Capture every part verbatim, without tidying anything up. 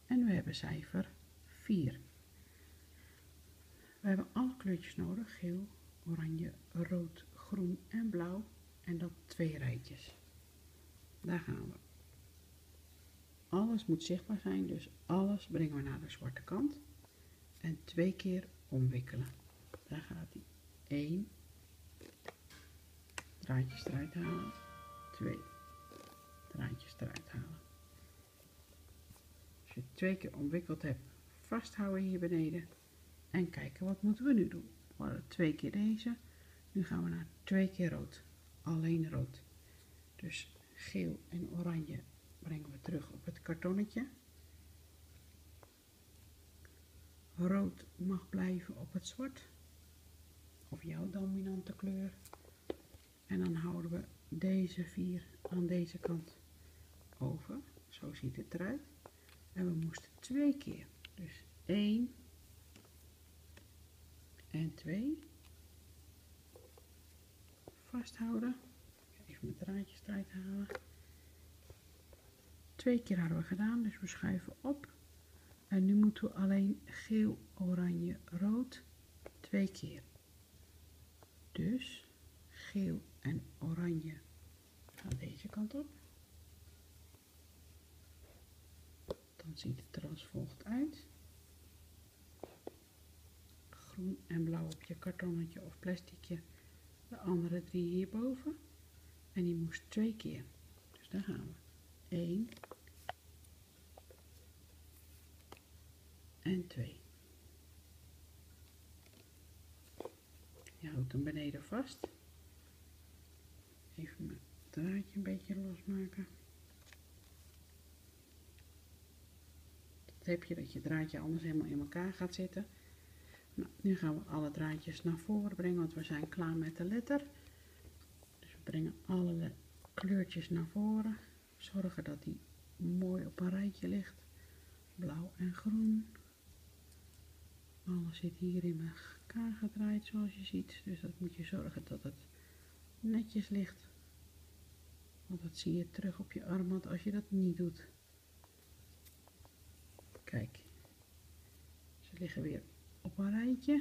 En we hebben cijfer vier. We hebben alle kleurtjes nodig, geel, oranje, rood, groen en blauw. En dat twee rijtjes. Daar gaan we. Alles moet zichtbaar zijn, dus alles brengen we naar de zwarte kant. En twee keer omwikkelen. Daar gaat hij. één. Draadjes eruit halen. twee. Draadjes eruit halen. Als je het twee keer omwikkeld hebt, vasthouden hier beneden. En kijken, wat moeten we nu doen? We hadden twee keer deze. Nu gaan we naar twee keer rood. Alleen rood. Dus geel en oranje brengen we terug op het kartonnetje. Rood mag blijven op het zwart. Of jouw dominante kleur. En dan houden we deze vier aan deze kant over. Zo ziet het eruit. En we moesten twee keer. Dus één en twee. Vasthouden. Even mijn draadjes eruit halen. Twee keer hadden we gedaan, dus we schuiven op. En nu moeten we alleen geel, oranje, rood twee keer. Dus geel en oranje gaan deze kant op. Dan ziet het er als volgt uit. Groen en blauw op je kartonnetje of plasticje. De andere drie hierboven. En die moest twee keer. Dus daar gaan we. één. En twee. Je houdt hem beneden vast. Even mijn draadje een beetje losmaken. Dat heb je dat je draadje anders helemaal in elkaar gaat zitten. Nou, nu gaan we alle draadjes naar voren brengen, want we zijn klaar met de letter. Dus we brengen alle kleurtjes naar voren. Zorgen dat die mooi op een rijtje ligt. Blauw en groen. Alles zit hier in elkaar gedraaid zoals je ziet. Dus dat moet je zorgen dat het netjes ligt. Want dat zie je terug op je armband als je dat niet doet. Kijk. Ze liggen weer op een rijtje.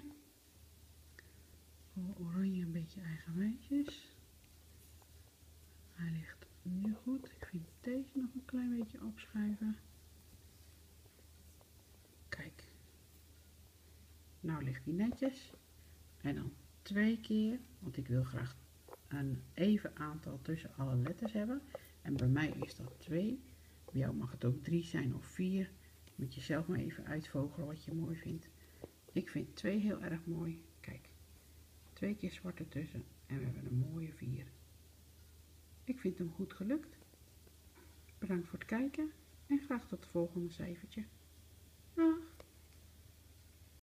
Oranje een beetje eigenwijsjes. Hij ligt nu goed. Ik vind deze nog een klein beetje opschuiven. Kijk. Nou ligt hij netjes. En dan twee keer, want ik wil graag een even aantal tussen alle letters hebben. En bij mij is dat twee. Bij jou mag het ook drie zijn of vier. Moet je zelf maar even uitvogelen wat je mooi vindt. Ik vind twee heel erg mooi. Kijk, twee keer zwart ertussen en we hebben een mooie vier. Ik vind hem goed gelukt. Bedankt voor het kijken en graag tot het volgende cijfertje.